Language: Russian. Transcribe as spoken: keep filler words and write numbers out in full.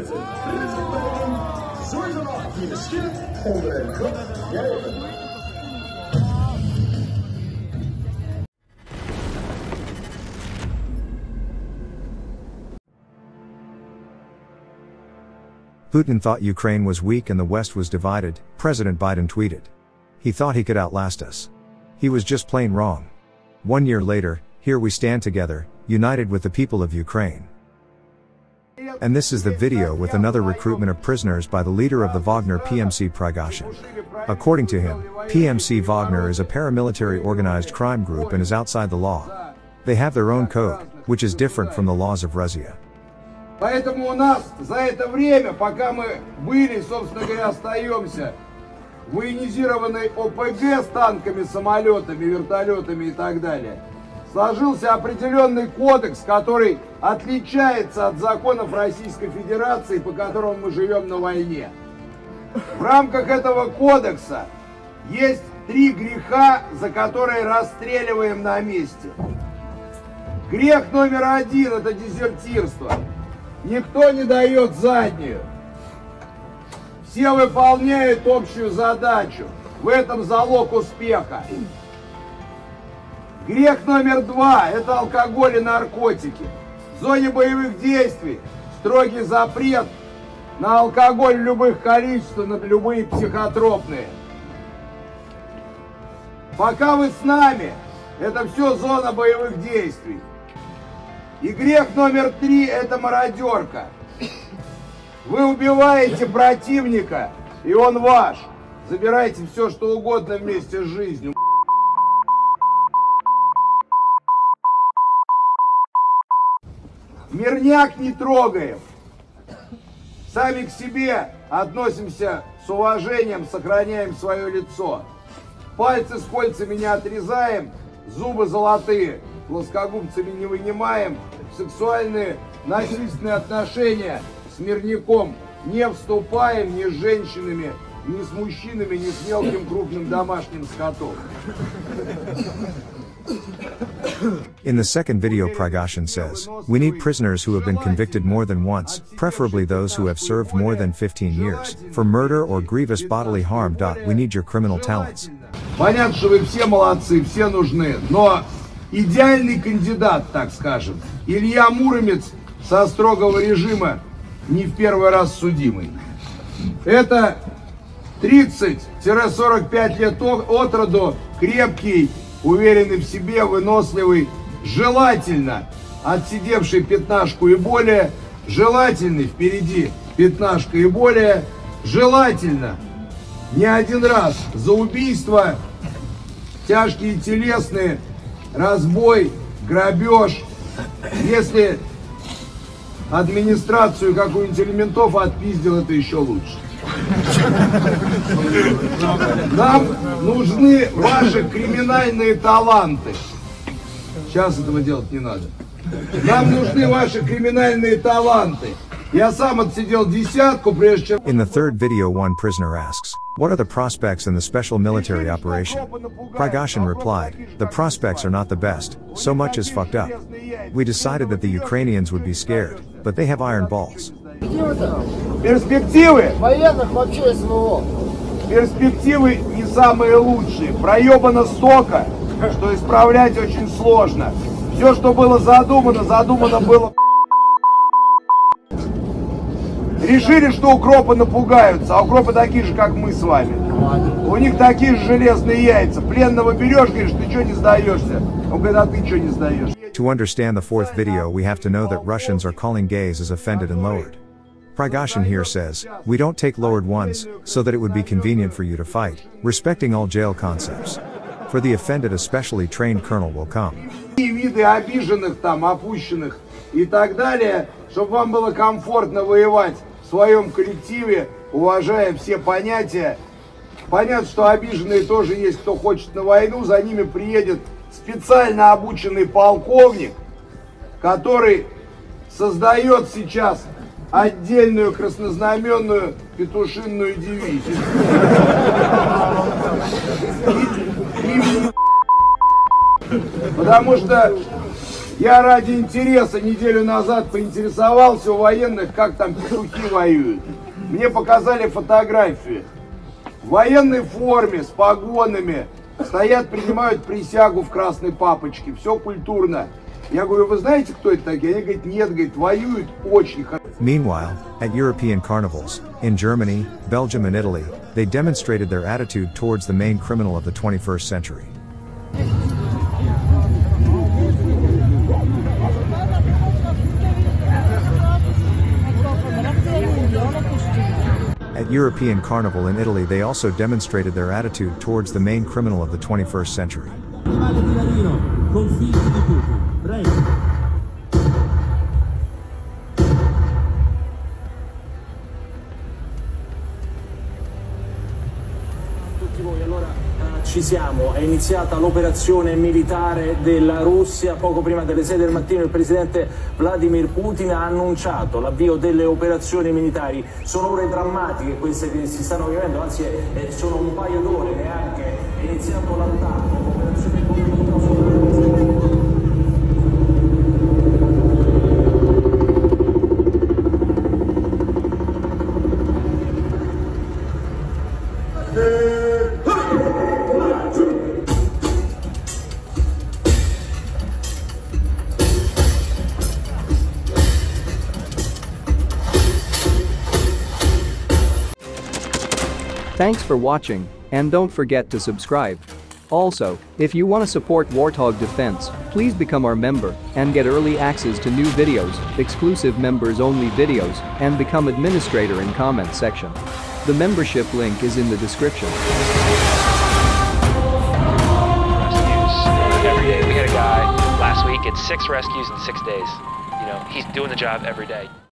Rutte, presenteering. Zorg ervoor, die beschikt onder een kop geven. Putin thought Ukraine was weak and the West was divided, President Biden tweeted. He thought he could outlast us. He was just plain wrong. One year later, here we stand together, united with the people of Ukraine. And this is the video with another recruitment of prisoners by the leader of the Wagner P M C Prigozhin. According to him, P M C Wagner is a paramilitary organized crime group and is outside the law. They have their own code, which is different from the laws of Russia. Поэтому у нас за это время, пока мы были, собственно говоря, остаемся в военизированной О П Г с танками, самолетами, вертолетами и так далее, сложился определенный кодекс, который отличается от законов Российской Федерации, по которым мы живем на войне. В рамках этого кодекса есть три греха, за которые расстреливаем на месте. Грех номер один – это дезертирство. Никто не дает заднюю. Все выполняют общую задачу. В этом залог успеха. Грех номер два – это алкоголь и наркотики. В зоне боевых действий строгий запрет на алкоголь любых количеств, на любые психотропные. Пока вы с нами, это все зона боевых действий. И грех номер три – это мародерка. Вы убиваете противника, и он ваш. Забирайте все, что угодно вместе с жизнью. Мирняк не трогаем. Сами к себе относимся с уважением, сохраняем свое лицо. Пальцы с кольцами не отрезаем, зубы золотые. Плоскогубцами не вынимаем, в сексуальные насильственные отношения с мирняком не вступаем ни с женщинами, ни с мужчинами, ни с мелким крупным домашним скотом. In the second video, Prigozhin says, we need prisoners who have been convicted more than once, preferably those who have served more than fifteen years, for murder or grievous bodily harm. We need your criminal talents. Понятно, что вы все молодцы, все нужны, но идеальный кандидат, так скажем, Илья Муромец со строгого режима, не в первый раз судимый. Это тридцать-сорок пять лет от роду, крепкий, уверенный в себе, выносливый, желательно отсидевший пятнашку и более, желательный впереди пятнашка и более, желательно не один раз за убийство, тяжкие телесные, разбой, грабеж. Если администрацию какую-нибудь элементов отпиздил, это еще лучше. Нам нужны ваши криминальные таланты. Сейчас этого делать не надо. Нам нужны ваши криминальные таланты. Я сам отсидел десятку, прежде чем... In the third video, one prisoner asks, what are the prospects in the special military operation? Prigozhin replied, the prospects are not the best, so much is fucked up. We decided that the Ukrainians would be scared, but they have iron balls. Перспективы? Военных вообще СВО. Перспективы не самые лучшие. Проебано столько, что исправлять очень сложно. Все, что было задумано, задумано было... Решили, что укропы напугаются, а укропы такие же, как мы с вами. У них такие же железные яйца. Пленного берешь, говоришь, ты что не сдаешься? Он говорит, а ты что не сдаешься? To understand the fourth video, we have to know that Russians are calling gays as offended and lowered. Prigozhin here says, we don't take lowered ones, so that it would be convenient for you to fight, respecting all jail concepts. For the offended, a specially trained colonel will come. Виды обиженных там, опущенных и так далее, чтобы вам было комфортно воевать в своем коллективе, уважая все понятия. Понятно, что обиженные тоже есть, кто хочет на войну, за ними приедет специально обученный полковник, который создает сейчас отдельную краснознаменную петушинную дивизию. Потому что Я ради интереса неделю назад поинтересовался у военных, как там петухи воюют. Мне показали фотографии. В военной форме, с погонами, стоят, принимают присягу в красной папочке. Все культурно. Я говорю, вы знаете, кто это такие? Они говорят, нет, говорит, воюют очень хорошо. Meanwhile, at European carnivals, in Germany, Belgium and Italy, they demonstrated their attitude towards the main criminal of the twenty-first century. At European Carnival in Italy, they also demonstrated their attitude towards the main criminal of the twenty-first century. Ci siamo, è iniziata l'operazione militare della Russia. Poco prima delle sei del mattino il presidente Vladimir Putin ha annunciato l'avvio delle operazioni militari. Sono ore drammatiche queste che si stanno vivendo, anzi eh, sono un paio d'ore neanche, è iniziato l'attacco, l'operazione Thanks for watching, and don't forget to subscribe. Also, if you want to support Warthog Defense, please become our member and get early access to new videos, exclusive members-only videos, and become administrator in comment section. The membership link is in the description. Rescues every day. We had a guy last week at six rescues in six days. You know, he's doing the job every day.